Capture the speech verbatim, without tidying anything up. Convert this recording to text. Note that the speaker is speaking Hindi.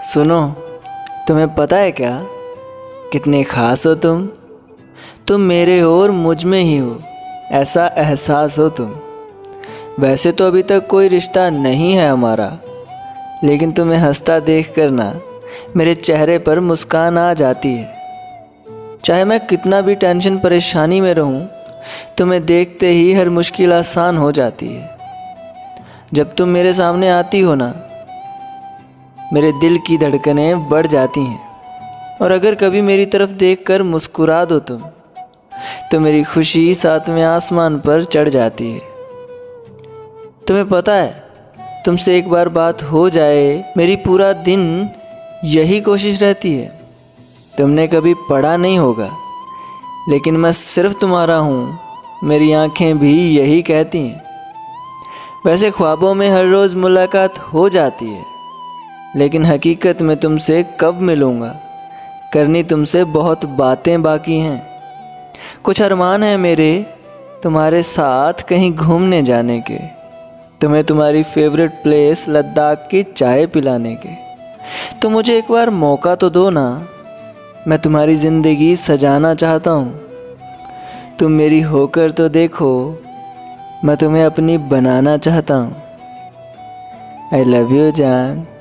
सुनो, तुम्हें पता है क्या कितने ख़ास हो तुम। तुम मेरे हो और मुझ में ही हो, ऐसा एहसास हो तुम। वैसे तो अभी तक कोई रिश्ता नहीं है हमारा, लेकिन तुम्हें हंसता देख कर ना मेरे चेहरे पर मुस्कान आ जाती है। चाहे मैं कितना भी टेंशन परेशानी में रहूं, तुम्हें देखते ही हर मुश्किल आसान हो जाती है। जब तुम मेरे सामने आती हो ना, मेरे दिल की धड़कनें बढ़ जाती हैं। और अगर कभी मेरी तरफ देखकर मुस्कुरा दो तुम, तो मेरी खुशी सातवें आसमान पर चढ़ जाती है। तुम्हें पता है, तुमसे एक बार बात हो जाए, मेरी पूरा दिन यही कोशिश रहती है। तुमने कभी पढ़ा नहीं होगा, लेकिन मैं सिर्फ तुम्हारा हूँ, मेरी आंखें भी यही कहती हैं। वैसे ख्वाबों में हर रोज़ मुलाकात हो जाती है, लेकिन हकीकत में तुमसे कब मिलूँगा, करनी तुमसे बहुत बातें बाकी हैं। कुछ अरमान है मेरे तुम्हारे साथ कहीं घूमने जाने के, तुम्हें तुम्हारी फेवरेट प्लेस लद्दाख की चाय पिलाने के। तो मुझे एक बार मौका तो दो ना, मैं तुम्हारी ज़िंदगी सजाना चाहता हूँ। तुम मेरी होकर तो देखो, मैं तुम्हें अपनी बनाना चाहता हूँ। आई लव यू जान।